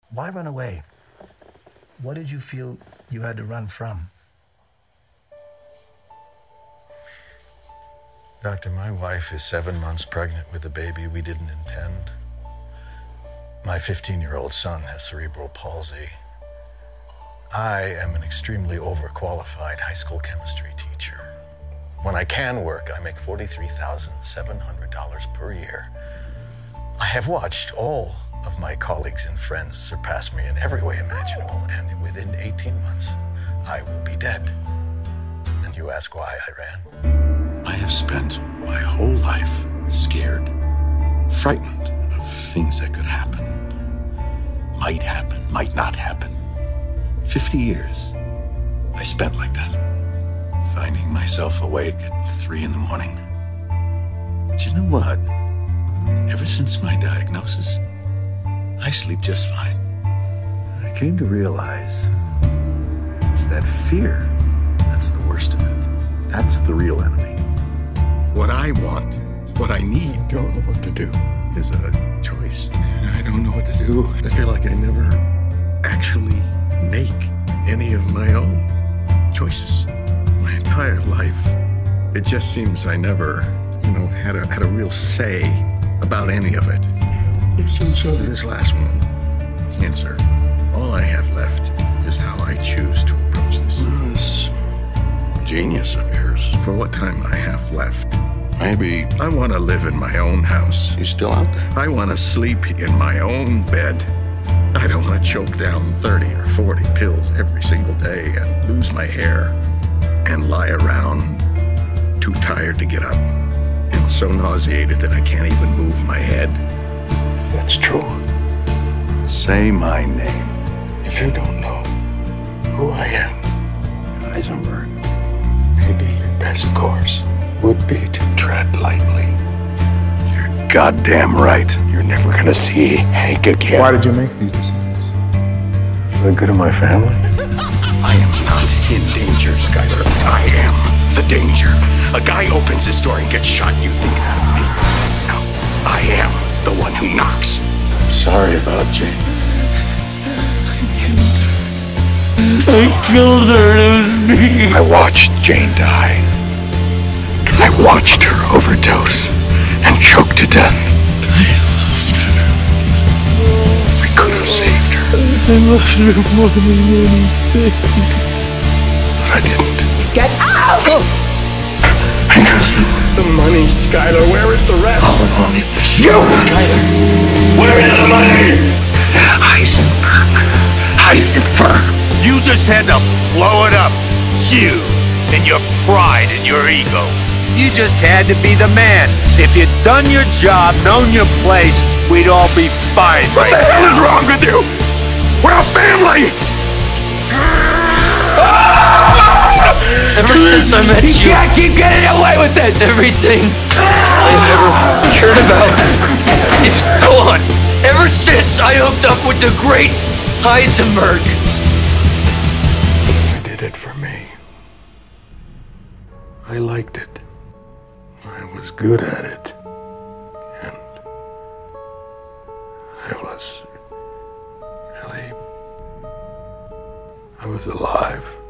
Why run away? What did you feel you had to run from? Doctor, my wife is 7 months pregnant with a baby we didn't intend. My 15-year-old son has cerebral palsy. I am an extremely overqualified high school chemistry teacher. When I can work, I make $43,700 per year. I have watched all of my colleagues and friends surpass me in every way imaginable, and within 18 months, I will be dead. And you ask why I ran? I have spent my whole life scared, frightened of things that could happen. Might happen, might not happen. 50 years I spent like that, finding myself awake at 3 in the morning. But you know what? Ever since my diagnosis, I sleep just fine. I came to realize it's that fear that's the worst of it. That's the real enemy. What I want, what I need, don't know what to do, is a choice. And I don't know what to do. I feel like I never actually make any of my own choices. My entire life, it just seems I never, had a real say about any of it. So this last one, cancer, all I have left is how I choose to approach this. This genius of yours, for what time I have left. Maybe I want to live in my own house. You still out there? I want to sleep in my own bed. I don't want to choke down 30 or 40 pills every single day and lose my hair and lie around too tired to get up and so nauseated that I can't even move my head. If that's true, say my name. If you don't know who I am, Heisenberg, maybe your best course would be to tread lightly. You're goddamn right. You're never gonna see Hank again. Why did you make these decisions? For the good of my family. I am not in danger, Skyler. I am the danger. A guy opens his door and gets shot, you think that of me? No, I am the one who knocks. Sorry about Jane. I killed her. It was me. I watched Jane die. I watched her overdose and choke to death. We could have saved her. I loved her more than anything. But I didn't. Get out! Because the money, Skyler. Where is the rest? All the money was you, Skyler. Where is the money? Heisenberg. You just had to blow it up. You and your pride and your ego. You just had to be the man. If you'd done your job, known your place, we'd all be fine right now. What the hell is wrong with you? We're a family! Ever since I met you, can't keep getting away with it! everything I've ever cared about is gone. Ever since I hooked up with the great Heisenberg. I did it for me. I liked it. I was good at it. And I was alive.